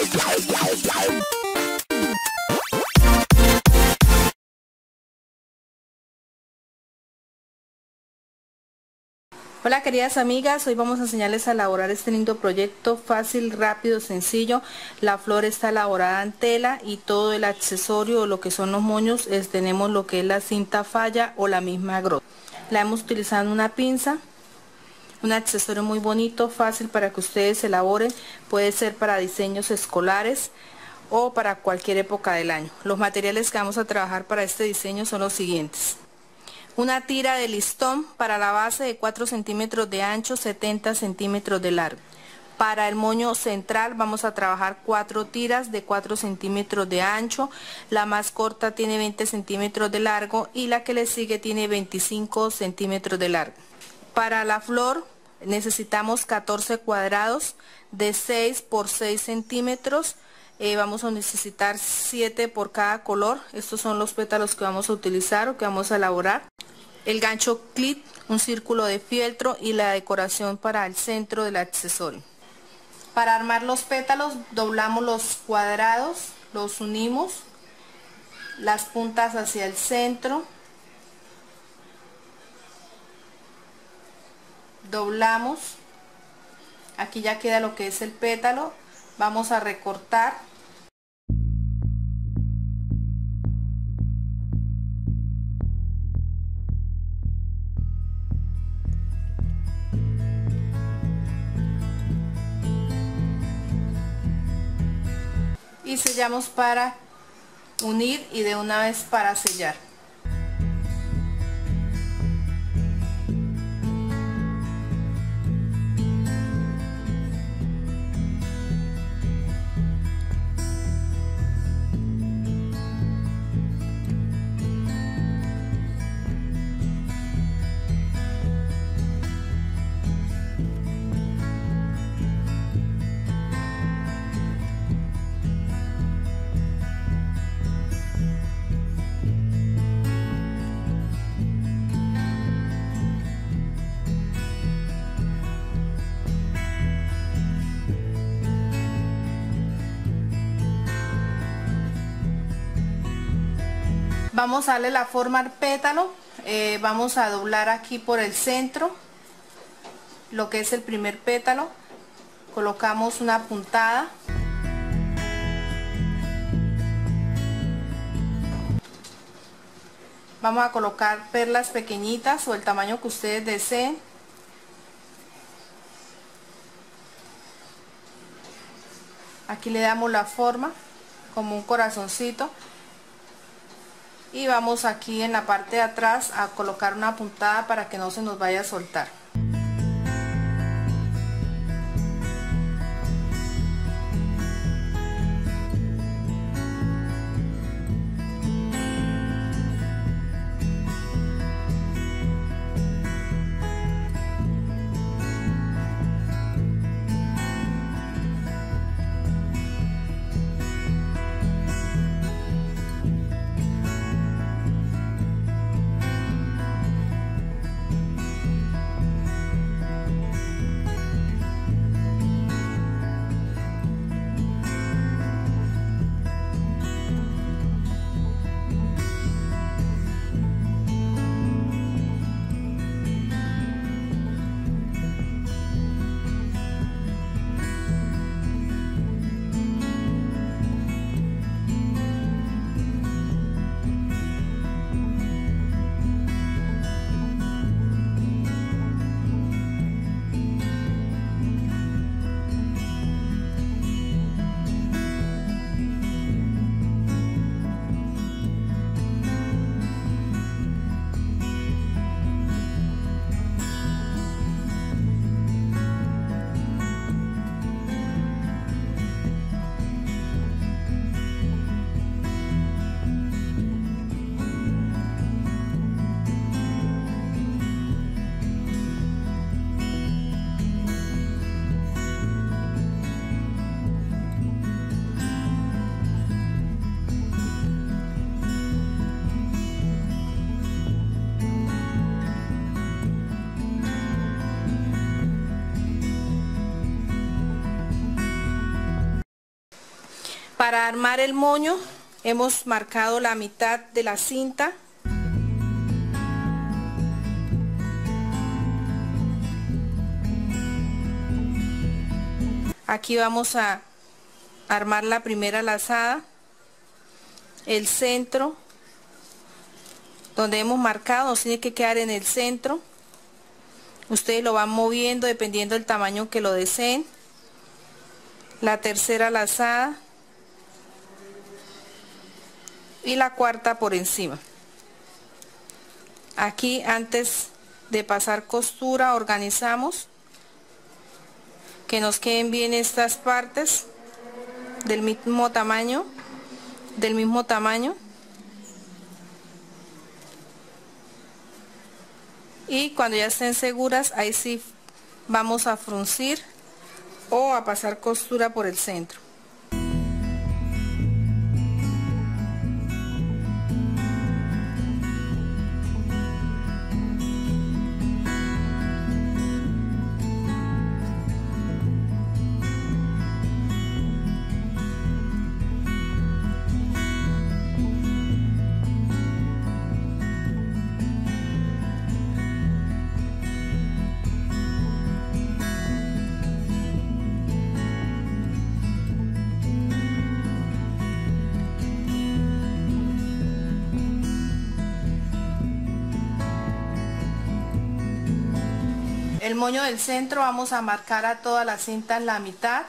Hola queridas amigas, hoy vamos a enseñarles a elaborar este lindo proyecto fácil, rápido, sencillo. La flor está elaborada en tela y todo el accesorio o lo que son los moños tenemos lo que es la cinta falla o la misma gros. La hemos utilizado en una pinza, un accesorio muy bonito, fácil para que ustedes elaboren. Puede ser para diseños escolares o para cualquier época del año. Los materiales que vamos a trabajar para este diseño son los siguientes: una tira de listón para la base de 4 centímetros de ancho, 70 centímetros de largo. Para el moño central vamos a trabajar 4 tiras de 4 centímetros de ancho. La más corta tiene 20 centímetros de largo y la que le sigue tiene 25 centímetros de largo. Para la flor necesitamos 14 cuadrados de 6 por 6 centímetros. Vamos a necesitar 7 por cada color. Estos son los pétalos que vamos a utilizar o que vamos a elaborar. El gancho clip, un círculo de fieltro y la decoración para el centro del accesorio. Para armar los pétalos doblamos los cuadrados, los unimos, las puntas hacia el centro, doblamos, aquí ya queda lo que es el pétalo. Vamos a recortar. Y sellamos para unir y de una vez para sellar. Vamos a darle la forma al pétalo. Vamos a doblar aquí por el centro lo que es el primer pétalo. Colocamos una puntada. Vamos a colocar perlas pequeñitas o el tamaño que ustedes deseen. Aquí le damos la forma como un corazoncito. Y vamos aquí en la parte de atrás a colocar una puntada para que no se nos vaya a soltar. Para armar el moño hemos marcado la mitad de la cinta. Aquí vamos a armar la primera lazada, el centro donde hemos marcado nos tiene que quedar en el centro. Ustedes lo van moviendo dependiendo del tamaño que lo deseen. La tercera lazada y la cuarta por encima. Aquí, antes de pasar costura, organizamos que nos queden bien estas partes del mismo tamaño, y cuando ya estén seguras, ahí sí vamos a fruncir o a pasar costura por el centro. El moño del centro vamos a marcar a toda la cinta en la mitad.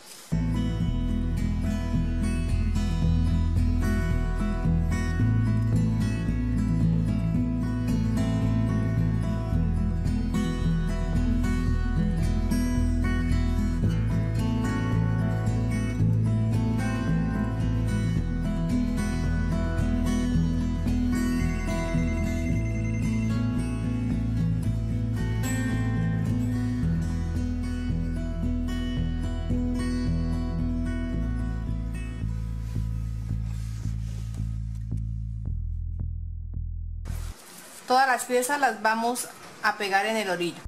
Todas las piezas las vamos a pegar en el orillo.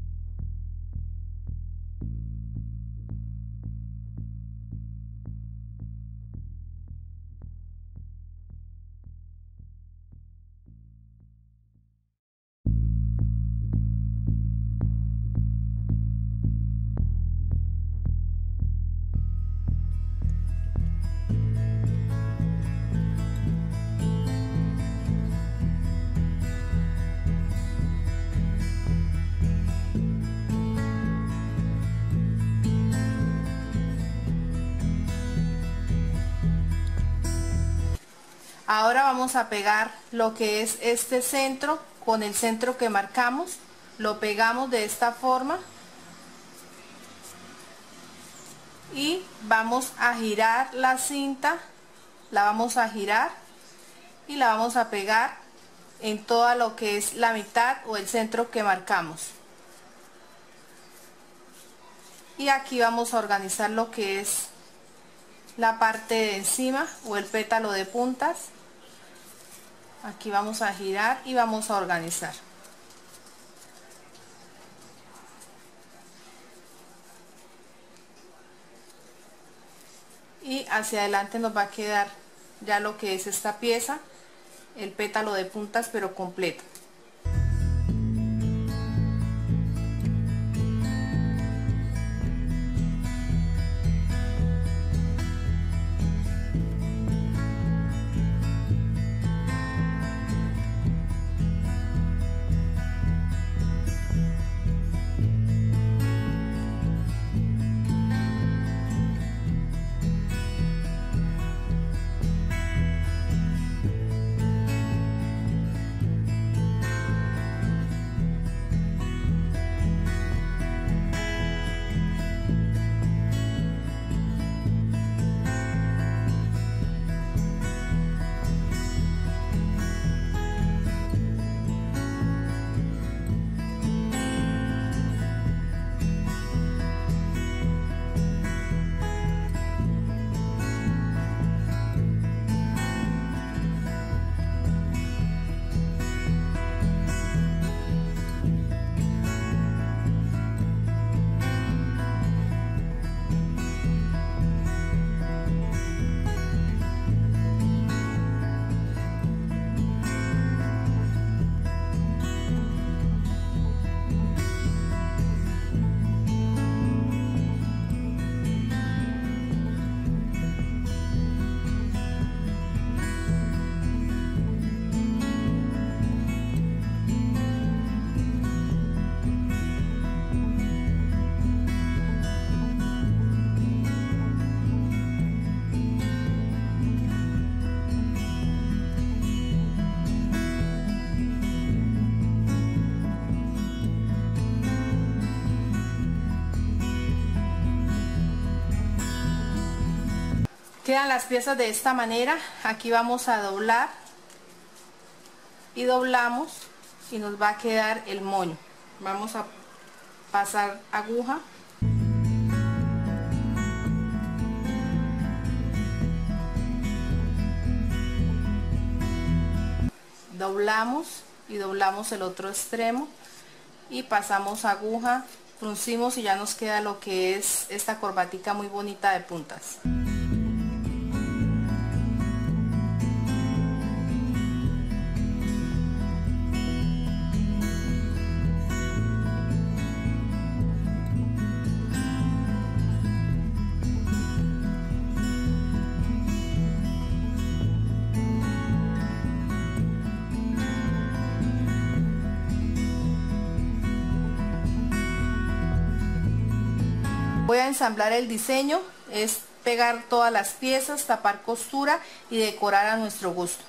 Ahora vamos a pegar lo que es este centro con el centro que marcamos. Lo pegamos de esta forma y vamos a girar la cinta, la vamos a girar y la vamos a pegar en toda lo que es la mitad o el centro que marcamos. Y aquí vamos a organizar lo que es la parte de encima o el pétalo de puntas. Aquí vamos a girar y vamos a organizar. Y hacia adelante nos va a quedar ya lo que es esta pieza, el pétalo de puntas pero completo. Quedan las piezas de esta manera. Aquí vamos a doblar y doblamos y nos va a quedar el moño. Vamos a pasar aguja, doblamos y doblamos el otro extremo y pasamos aguja, fruncimos y ya nos queda lo que es esta corbatica muy bonita de puntas. Voy a ensamblar el diseño, es pegar todas las piezas, tapar costura y decorar a nuestro gusto.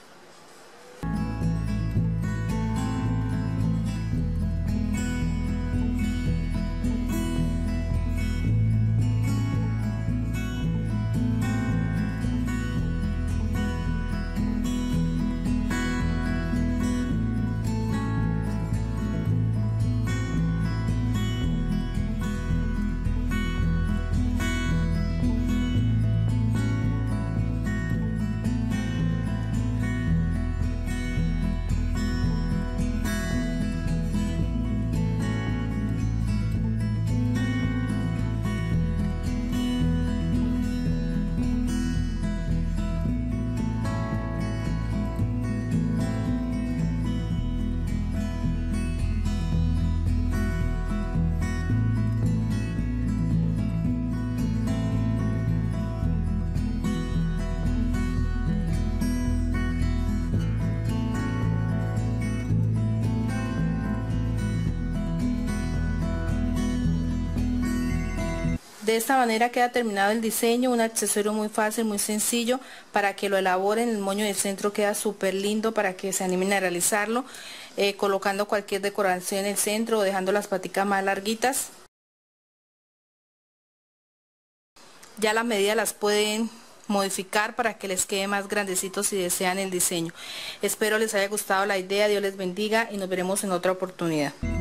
De esta manera queda terminado el diseño, un accesorio muy fácil, muy sencillo para que lo elaboren. El moño del centro queda súper lindo para que se animen a realizarlo, colocando cualquier decoración en el centro o dejando las paticas más larguitas. Ya las medidas las pueden modificar para que les quede más grandecitos si desean el diseño. Espero les haya gustado la idea, Dios les bendiga y nos veremos en otra oportunidad.